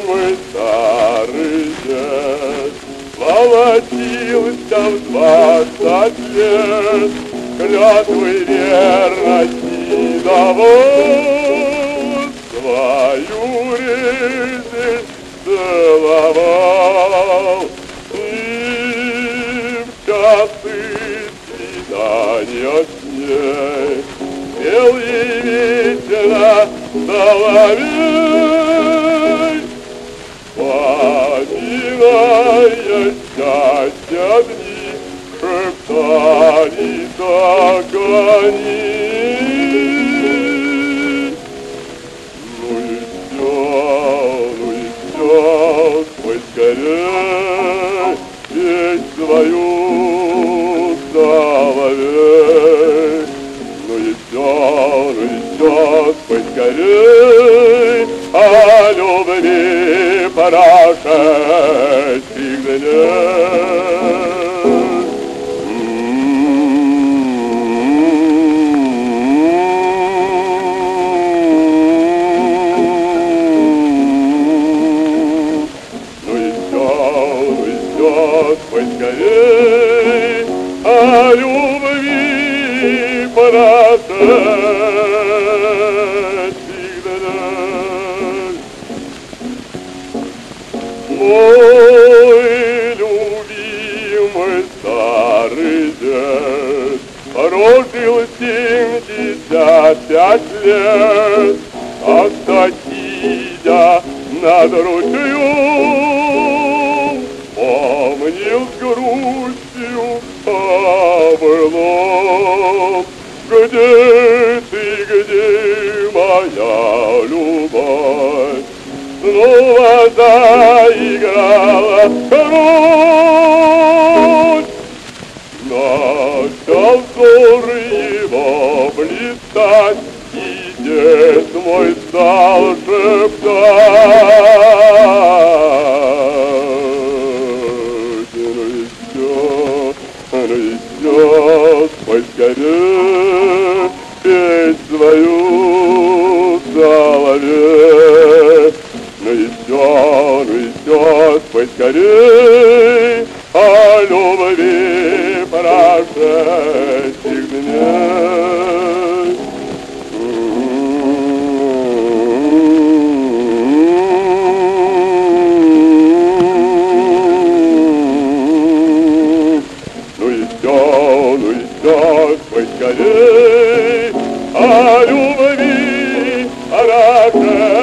любимый старый дед волочился в 20 лет, клятвы верности давал, свою жизнь целовал. И в часы свидания с ней пел ей вечно соловей, поминая счастья дни, шептали так они. Ну и все, спой скорей песнь свою соловей. Ну и все, спой скорей о любви прошедших дней. Спой скорей о любви прошедших дней. Мой любимый старый дед прожил 75 лет, когда сидя над ручьем помнил с грустью о былом. Где ты, где моя любовь? Снова заиграла кровь. Начал взор его блистать, и дед мой стал шептать. Ну и все, спой скорей песнь свою соловей. Ну и все, спой скорей о любви прошедших дней. Ну и все, спой скорей о любви прошедших.